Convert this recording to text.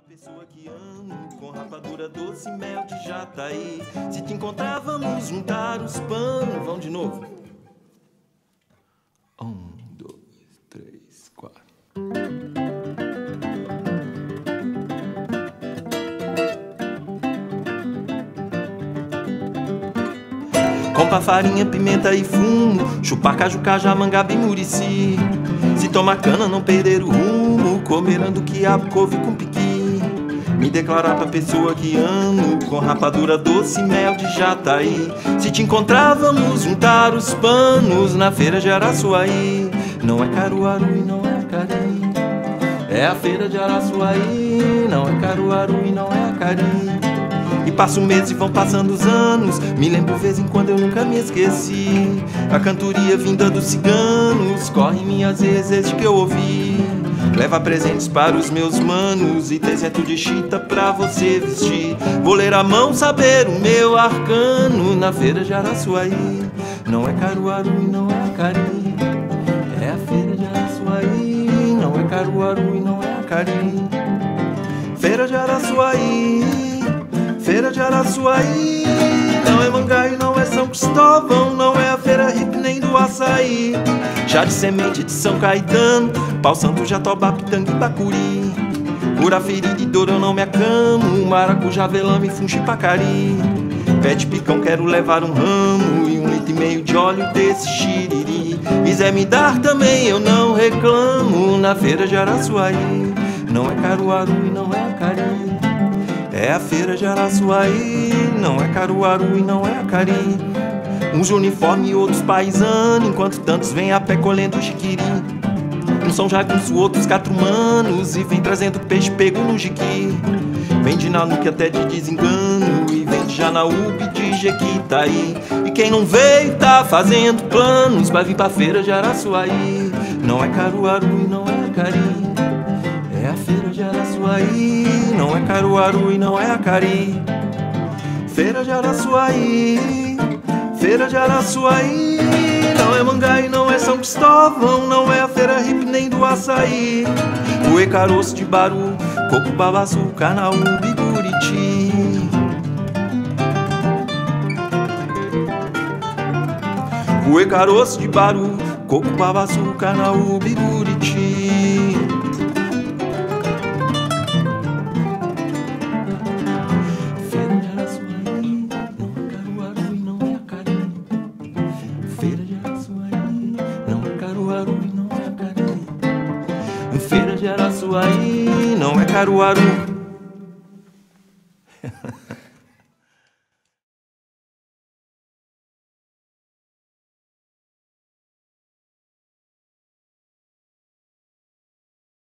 Pessoa que amo, com rapadura doce, mel de Jataí. Se te encontrar, vamos juntar os panos. Vamos de novo. 1, 2, 3, 4. Compra farinha, pimenta e fumo, chupar caju, cajá, mangaba e murici. Se toma cana, não perder o rumo, comerando quiabo, couve com piqui. Me declarar pra pessoa que amo, com rapadura doce, mel de Jataí. Se te encontrar, vamos juntar os panos na feira de Araçuaí. Não é Caruaru e não é Acari, é a feira de Araçuaí. Não é Caruaru e não é Acari. E passa um mês e vão passando os anos, me lembro de vez em quando, eu nunca me esqueci. A cantoria vinda dos ciganos corre em minhas vezes desde que eu ouvi. Leva presentes para os meus manos e 300 de chita pra você vestir. Vou ler a mão, saber o meu arcano na feira de Araçuaí. Não é Caruaru e não é Acari, é a feira de Araçuaí. Não é Caruaru e não é Acari. Feira de Araçuaí, feira de Araçuaí. Não é Mangaí, não é São Cristóvão, não é a feira hippie nem do açaí. Chá de semente de São Caetano, pau santo, jatobá, pitanga e bacuri. Pura ferida e dor eu não me acamo, maracujá, velame, funchi, pacari. Pé de picão quero levar um ramo e 1,5 litro de óleo desse xiriri. Quiser me dar também eu não reclamo na feira de Araçuaí. Não é Caruaru e não é Acari, é a feira de Araçuaí. Não é Caruaru e não é Acari. Uns de uniforme e outros paisano, enquanto tantos vêm a pé colhendo jiquiri. Uns são jagunço, outros catrumanos, e vem trazendo peixe pego no jiqui. Vem de Nanuque até de Desengano, e vem de Janaúba, de Jequitaí. E quem não veio tá fazendo planos, vai vir pra feira de Araçuaí. Não é Caruaru e não é Acari, é a feira de Araçuaí. Não é Caruaru e não é Acari. Feira de Araçuaí, feira de Araçuaí. Não é Mangaí, não é São Cristóvão, não é a feira hippie nem do açaí. Cuê, caroço de Baru, coco, babaçu, Carnaúba e Buriti. Cuê, caroço de Baru, coco, babaçu, Carnaúba e Buriti. Feira de Araçuaí, não é Caruaru.